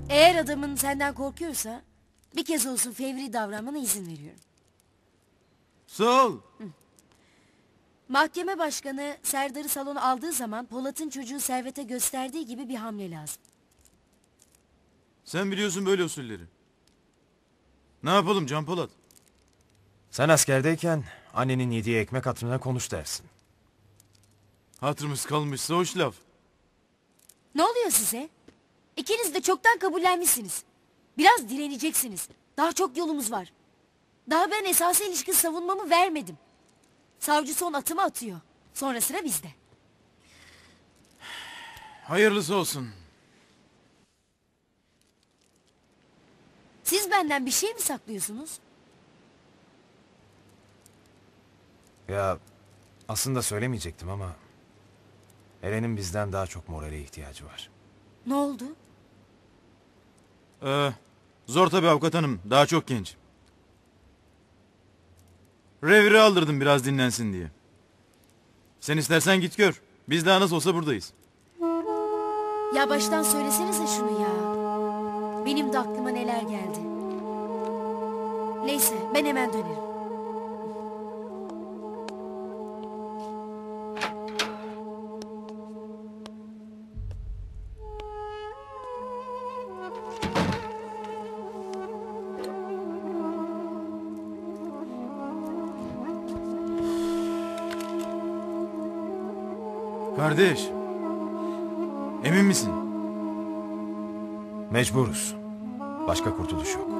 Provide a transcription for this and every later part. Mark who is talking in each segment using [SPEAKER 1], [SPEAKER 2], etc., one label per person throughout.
[SPEAKER 1] Eğer adamın senden korkuyorsa bir kez olsun fevri davranmana izin veriyorum.
[SPEAKER 2] Sağ ol.
[SPEAKER 1] Mahkeme başkanı Serdar'ı salona aldığı zaman Polat'ın çocuğu Servet'e gösterdiği gibi bir hamle lazım.
[SPEAKER 2] Sen biliyorsun böyle usulleri. Ne yapalım Can Polat?
[SPEAKER 3] Sen askerdeyken annenin yediği ekmek hatırına konuş dersin.
[SPEAKER 2] Hatırımız kalmışsa hoş laf.
[SPEAKER 1] Ne oluyor size? İkiniz de çoktan kabullenmişsiniz. Biraz direneceksiniz. Daha çok yolumuz var. Daha ben esası ilişkin savunmamı vermedim. Savcı son atımı atıyor. Sonra sıra bizde.
[SPEAKER 2] Hayırlısı olsun.
[SPEAKER 1] Siz benden bir şey mi saklıyorsunuz?
[SPEAKER 3] Ya aslında söylemeyecektim ama Eren'in bizden daha çok morale ihtiyacı var.
[SPEAKER 1] Ne oldu?
[SPEAKER 2] Zor tabii avukat hanım. Daha çok genç. Revire aldırdım biraz dinlensin diye. Sen istersen git gör. Biz daha nasıl olsa buradayız.
[SPEAKER 1] Ya baştan söylesenize şunu ya. Benim de aklıma neler geldi. Neyse ben hemen dönerim.
[SPEAKER 2] Kardeş. Emin misin?
[SPEAKER 3] Mecburuz. Başka kurtuluş yok.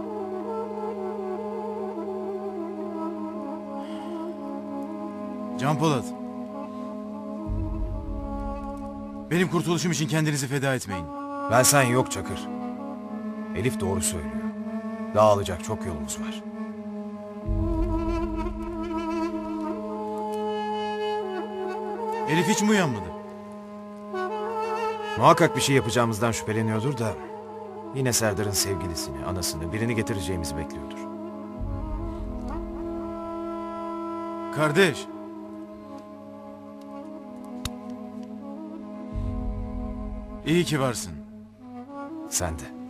[SPEAKER 2] Can Polat. Benim kurtuluşum için kendinizi feda etmeyin.
[SPEAKER 3] Ben sen yok Çakır. Elif doğru söylüyor. Dağılacak çok yolumuz var.
[SPEAKER 2] Elif hiç mi uyanmadı?
[SPEAKER 3] Muhakkak bir şey yapacağımızdan şüpheleniyordur da yine Serdar'ın sevgilisini, anasını, birini getireceğimizi bekliyordur.
[SPEAKER 2] Kardeş. İyi ki varsın.
[SPEAKER 3] Sen de.